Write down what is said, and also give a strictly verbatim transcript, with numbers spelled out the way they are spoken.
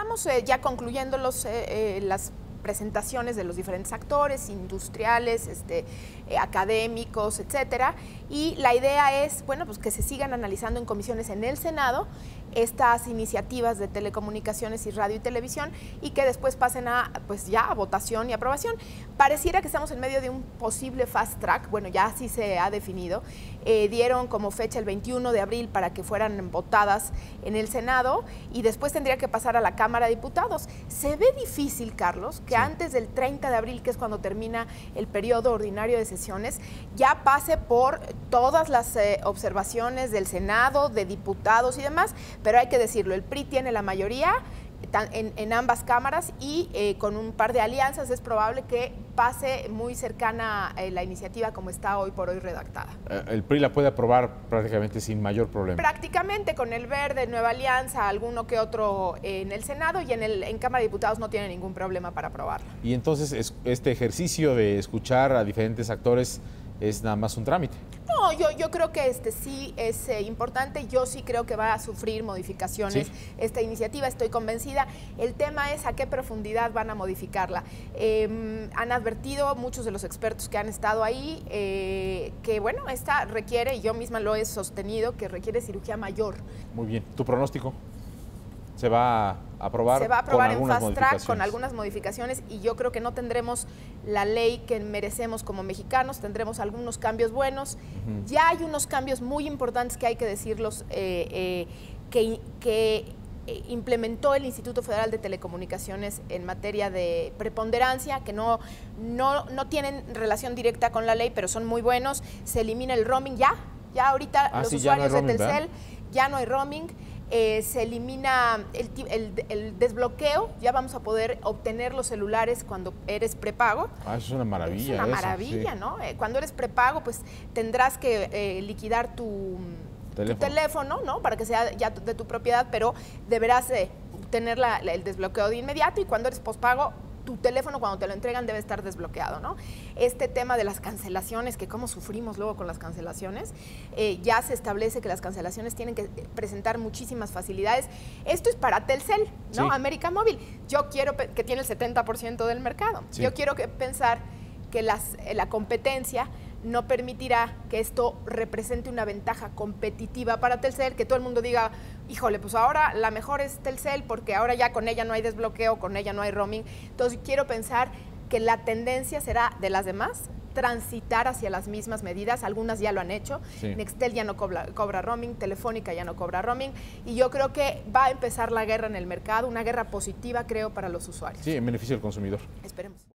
estamos eh, ya concluyendo los, eh, eh, las presentaciones de los diferentes actores, industriales, este, eh, académicos, etcétera. Y la idea es, bueno, pues que se sigan analizando en comisiones en el Senado estas iniciativas de telecomunicaciones y radio y televisión y que después pasen a, pues ya, a votación y aprobación. Pareciera que estamos en medio de un posible fast track, bueno, ya así se ha definido. Eh, dieron como fecha el veintiuno de abril para que fueran votadas en el Senado y después tendría que pasar a la Cámara de Diputados. Se ve difícil, Carlos, que sí. antes del treinta de abril, que es cuando termina el periodo ordinario de sesiones, ya pase por todas las eh, observaciones del Senado, de diputados y demás, pero hay que decirlo, el P R I tiene la mayoría en, en ambas cámaras y eh, con un par de alianzas es probable que pase muy cercana eh, la iniciativa como está hoy por hoy redactada. El P R I la puede aprobar prácticamente sin mayor problema. Prácticamente con el Verde, Nueva Alianza, alguno que otro en el Senado y en, el, en Cámara de Diputados no tiene ningún problema para aprobarla. Y entonces es, este ejercicio de escuchar a diferentes actores es nada más un trámite. No, yo, yo creo que este sí es eh, importante, yo sí creo que va a sufrir modificaciones ¿Sí? esta iniciativa, estoy convencida. El tema es a qué profundidad van a modificarla. Eh, han advertido muchos de los expertos que han estado ahí eh, que, bueno, esta requiere, y yo misma lo he sostenido, que requiere cirugía mayor. Muy bien, ¿tu pronóstico? ¿Se va a aprobar? Se va a aprobar con en fast track con algunas modificaciones y yo creo que no tendremos la ley que merecemos como mexicanos, tendremos algunos cambios buenos. Uh-huh. Ya hay unos cambios muy importantes que hay que decirlos, eh, eh, que, que implementó el Instituto Federal de Telecomunicaciones en materia de preponderancia, que no, no, no tienen relación directa con la ley, pero son muy buenos. Se elimina el roaming ya, ya ahorita ah, los sí, usuarios no roaming, de Telcel, ¿verdad? Ya no hay roaming. Eh, se elimina el, el, el desbloqueo, ya vamos a poder obtener los celulares cuando eres prepago. Ah, eso es una maravilla. Es una eso, maravilla, sí. ¿no? Eh, cuando eres prepago, pues tendrás que eh, liquidar tu teléfono. tu teléfono, ¿no? Para que sea ya de tu propiedad, pero deberás eh, tener la, la, el desbloqueo de inmediato y cuando eres pospago, tu teléfono cuando te lo entregan debe estar desbloqueado, ¿no? Este tema de las cancelaciones, que cómo sufrimos luego con las cancelaciones, eh, ya se establece que las cancelaciones tienen que presentar muchísimas facilidades. Esto es para Telcel, ¿no? Sí. América Móvil. Yo quiero que tiene el setenta por ciento del mercado. Sí. Yo quiero que pensar que las, la competencia no permitirá que esto represente una ventaja competitiva para Telcel, que todo el mundo diga, híjole, pues ahora la mejor es Telcel porque ahora ya con ella no hay desbloqueo, con ella no hay roaming. Entonces quiero pensar que la tendencia será de las demás transitar hacia las mismas medidas, algunas ya lo han hecho, sí. Nextel ya no cobra, cobra roaming, Telefónica ya no cobra roaming y yo creo que va a empezar la guerra en el mercado, una guerra positiva creo para los usuarios. Sí, en beneficio del consumidor. Esperemos.